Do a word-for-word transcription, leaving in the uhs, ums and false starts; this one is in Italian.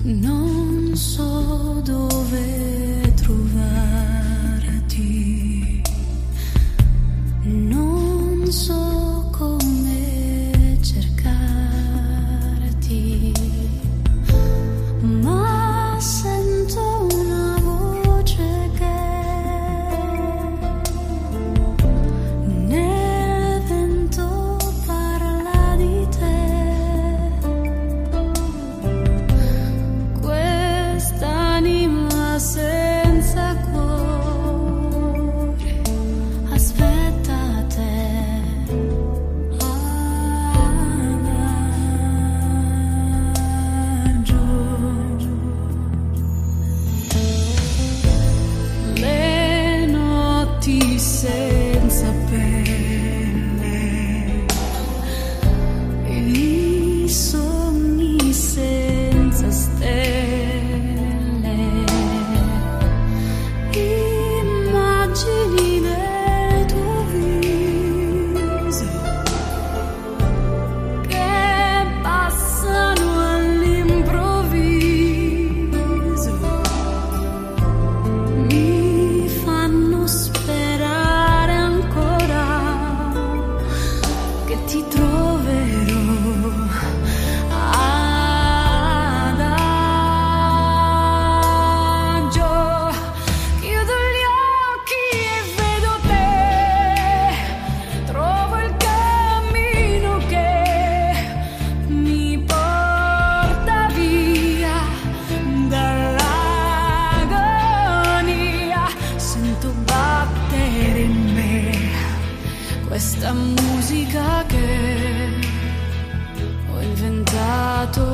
Non so dove trovarti, non so come cercarti, ma sento una voce che nel vento parla di te. Quest'anima senza cuore aspetta te. Adagio. Le notti senza pelle, i sogni senza stelle, immagini del tuo viso che passano all'improvviso, mi fanno sperare ancora che ti troverò. Adagio. Chiudo gli occhi e vedo te, trovo il cammino che mi porta via dall'agonia. Sento battere in me questa musica che ho inventato